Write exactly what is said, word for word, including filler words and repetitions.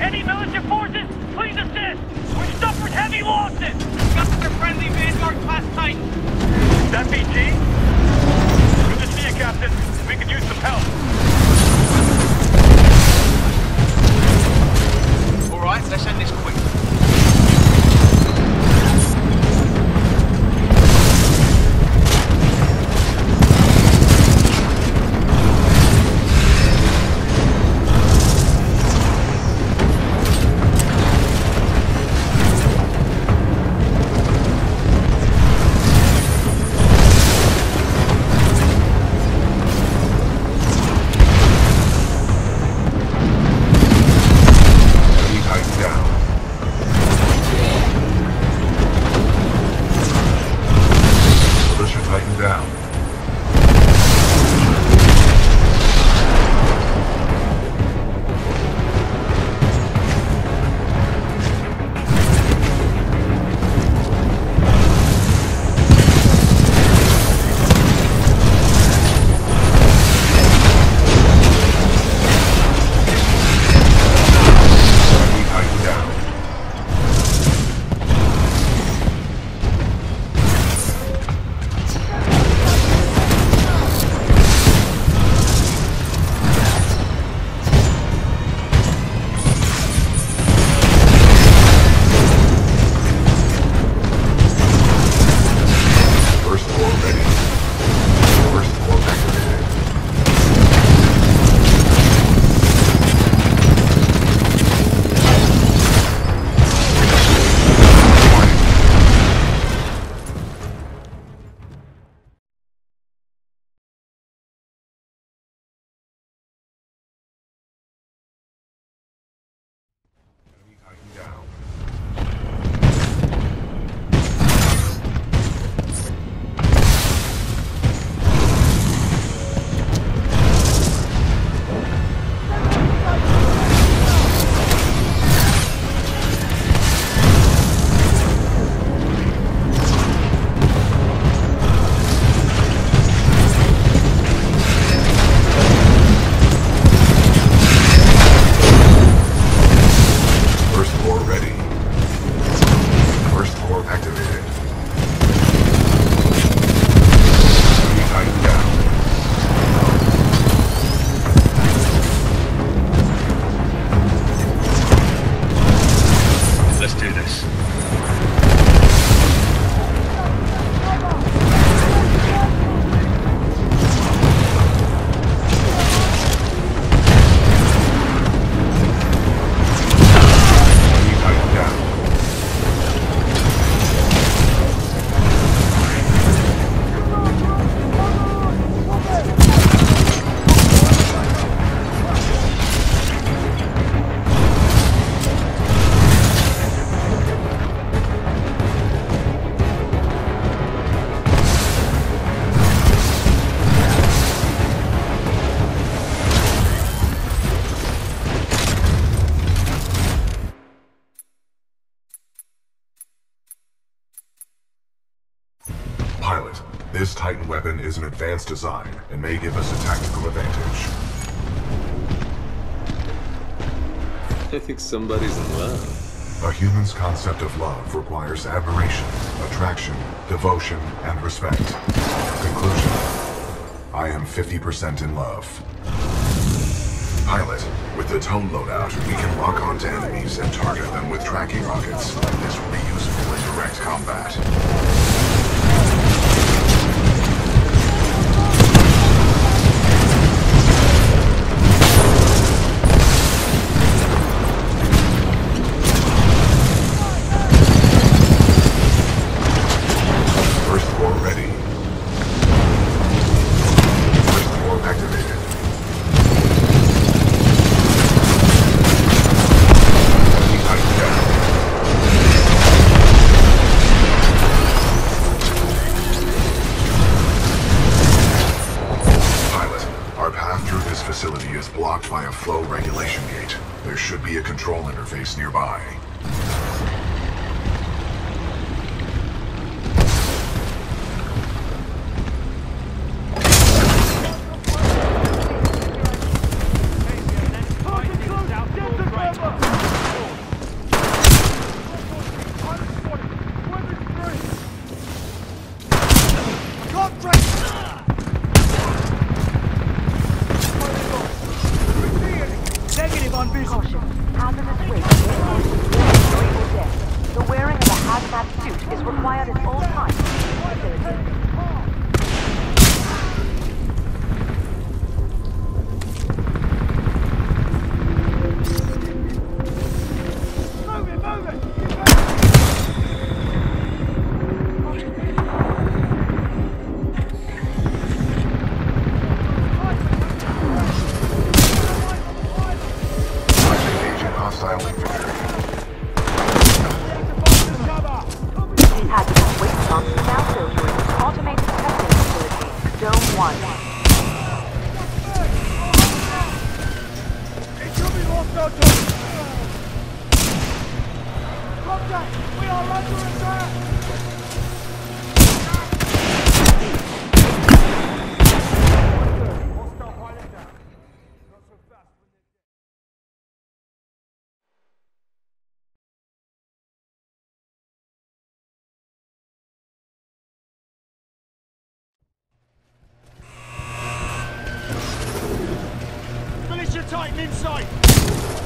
Any militia forces, please assist! We've suffered heavy losses! Got their friendly Vanguard class Titan. That B G? Good to see you, Captain. We could use some help. Alright, let's end this quick. This Titan weapon is an advanced design and may give us a tactical advantage. I think somebody's in love. A human's concept of love requires admiration, attraction, devotion, and respect. Conclusion. I am fifty percent in love. Pilot, with the tone loadout, we can lock onto enemies and target them with tracking rockets. This will be useful in direct combat. By a flow regulation gate. There should be a control interface nearby. Hey, Titan inside!